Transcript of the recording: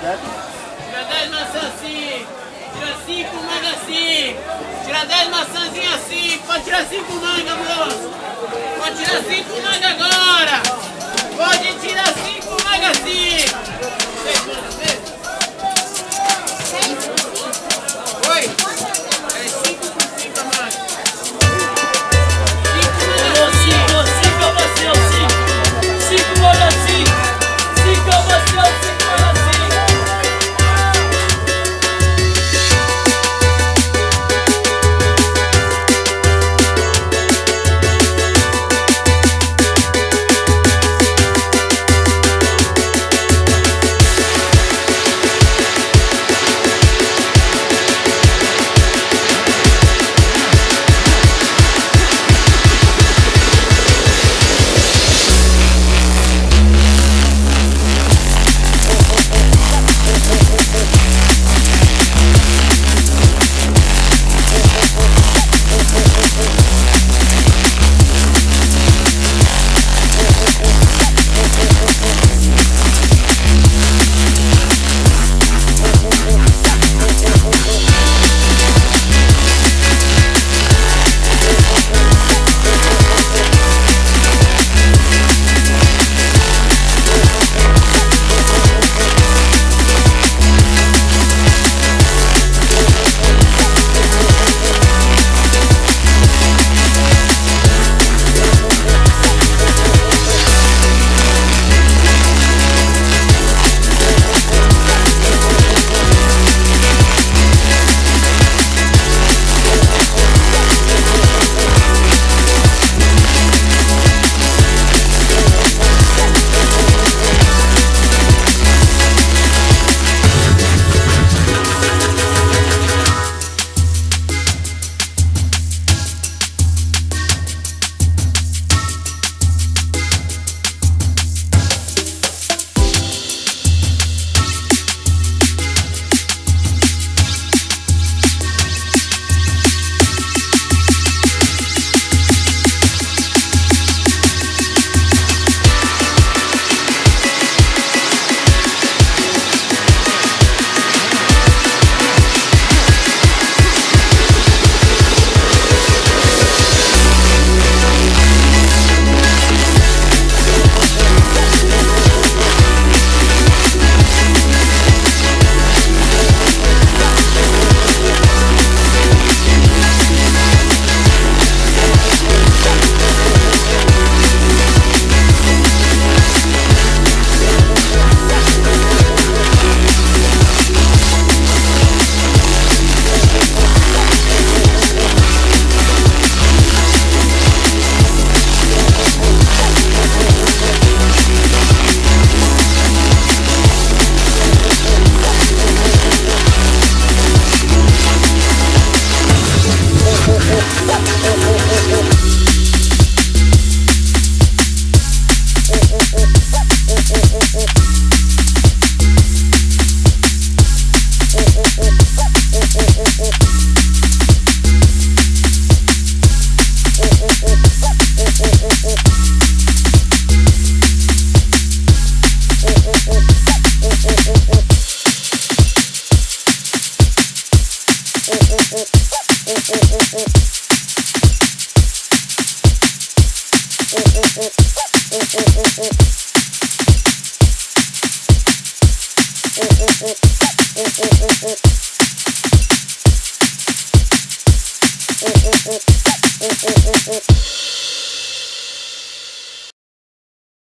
Tira 10 maçãs assim. Tira 5 mangas assim. Tira 10 maçãzinhas assim. Pode tirar 5 mangas, moço. Pode tirar 5 mangas agora. Pode tirar 5 mangas assim. 6 mangas, 6. Oi? É 5 por 5 a mais. 5 mangas assim. 5 a você, 5 mangas assim. 5 a você, 5 mangas assim. Mm-mm-mm.